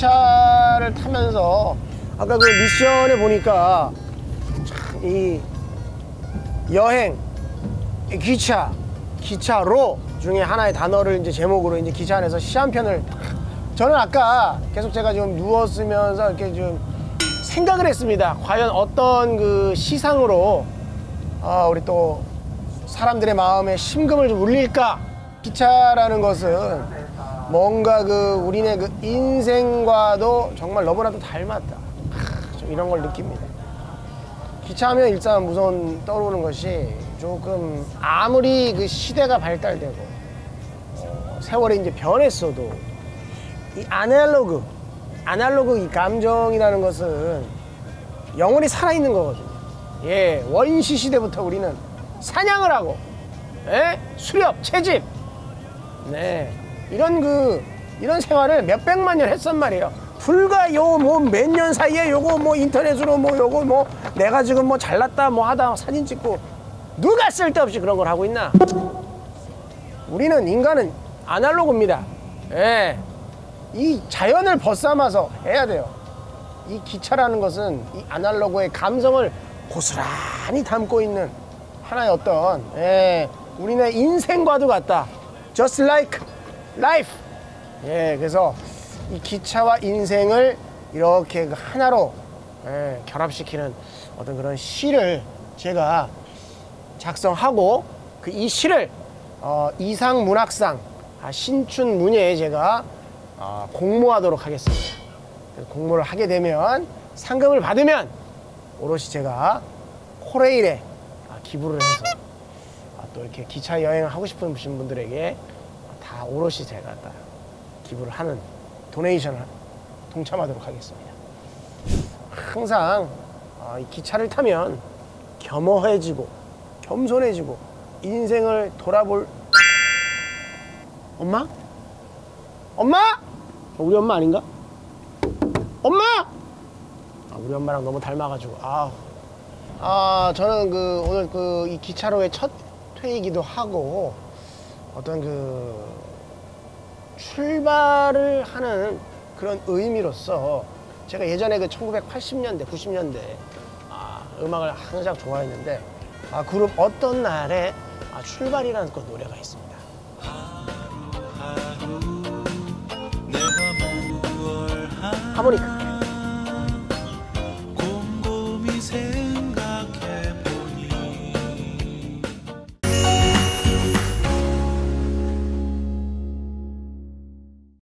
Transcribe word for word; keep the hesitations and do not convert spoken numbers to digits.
기차를 타면서 아까 그 미션에 보니까 참 이 여행, 기차, 기차로 중에 하나의 단어를 이제 제목으로 이제 기차 안에서 시 한 편을, 저는 아까 계속 제가 좀 누웠으면서 이렇게 좀 생각을 했습니다. 과연 어떤 그 시상으로 어, 우리 또 사람들의 마음에 심금을 좀 울릴까? 기차라는 것은 뭔가 그 우리네 그 인생과도 정말 너무나도 닮았다. 하, 좀 이런 걸 느낍니다. 기차하면 일단 우선 떠오르는 것이 조금 아무리 그 시대가 발달되고 어, 세월이 이제 변했어도 이 아날로그, 아날로그 이 감정이라는 것은 영원히 살아있는 거거든요. 예, 원시 시대부터 우리는 사냥을 하고, 예? 수렵, 채집, 네, 이런 그 이런 생활을 몇백만 년 했단 말이에요. 불과 요 뭐 몇 년 사이에 요거 뭐 인터넷으로 뭐 요거 뭐 내가 지금 뭐 잘났다 뭐 하다 사진 찍고 누가 쓸데없이 그런 걸 하고 있나? 우리는 인간은 아날로그입니다. 예, 이 자연을 벗삼아서 해야 돼요. 이 기차라는 것은 이 아날로그의 감성을 고스란히 담고 있는 하나의 어떤, 예, 우리네 인생과도 같다. Just like life. 예, 그래서 이 기차와 인생을 이렇게 하나로, 예, 결합시키는 어떤 그런 시를 제가 작성하고 그 이 시를 어, 이상문학상 아, 신춘문예에 제가 어, 공모하도록 하겠습니다. 공모를 하게 되면 상금을 받으면 오롯이 제가 코레일에 아, 기부를 해서 아, 또 이렇게 기차 여행을 하고 싶은 분들에게 다 오롯이 제가 다 기부를 하는 도네이션을 동참하도록 하겠습니다. 항상 어, 이 기차를 타면 겸허해지고 겸손해지고 인생을 돌아볼. 엄마? 엄마? 우리 엄마 아닌가? 엄마! 아, 우리 엄마랑 너무 닮아가지고 아, 아 저는 그 오늘 그 이 기차로의 첫 회이기도 하고 어떤 그 출발을 하는 그런 의미로서 제가 예전에 그 천구백팔십 년대, 구십 년대 아, 음악을 항상 좋아했는데 아, 그룹 어떤 날에 아, 출발이라는 그 노래가 있습니다. 하모니카.